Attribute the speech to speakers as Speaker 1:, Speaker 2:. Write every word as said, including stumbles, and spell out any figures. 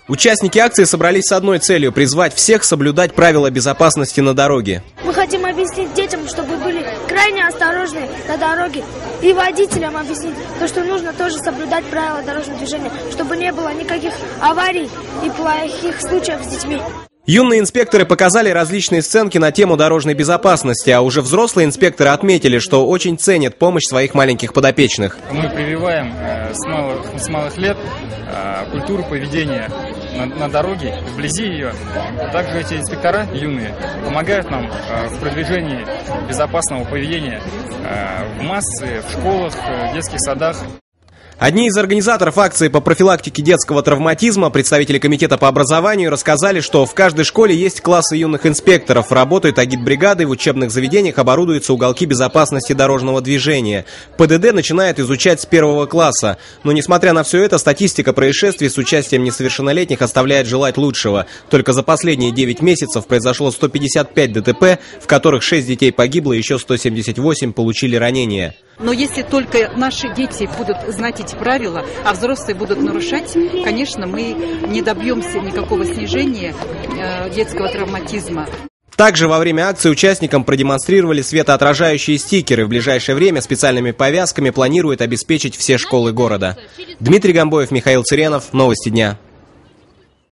Speaker 1: Участники акции собрались с одной целью – призвать всех соблюдать правила безопасности на дороге.
Speaker 2: Мы хотим объяснить детям, чтобы были крайне осторожны на дороге, и водителям объяснить, то, что нужно тоже соблюдать правила дорожного движения, чтобы не было никаких аварий и плохих случаев с детьми.
Speaker 1: Юные инспекторы показали различные сценки на тему дорожной безопасности, а уже взрослые инспекторы отметили, что очень ценят помощь своих маленьких подопечных.
Speaker 3: Мы прививаем э, с, малых, с малых лет э, культуру поведения на, на дороге, вблизи ее. Также эти инспектора юные помогают нам э, в продвижении безопасного поведения э, в массы, в школах, в детских садах.
Speaker 1: Одни из организаторов акции по профилактике детского травматизма, представители комитета по образованию, рассказали, что в каждой школе есть классы юных инспекторов, работают агитбригады, в учебных заведениях оборудуются уголки безопасности дорожного движения. ПДД начинает изучать с первого класса. Но несмотря на все это, статистика происшествий с участием несовершеннолетних оставляет желать лучшего. Только за последние девять месяцев произошло сто пятьдесят пять ДТП, в которых шесть детей погибло и еще сто семьдесят восемь получили ранения.
Speaker 4: Но если только наши дети будут знать эти правила, а взрослые будут нарушать, конечно, мы не добьемся никакого снижения э, детского травматизма.
Speaker 1: Также во время акции участникам продемонстрировали светоотражающие стикеры. В ближайшее время специальными повязками планируют обеспечить все школы города. Дмитрий Гамбоев, Михаил Цыренов. Новости дня.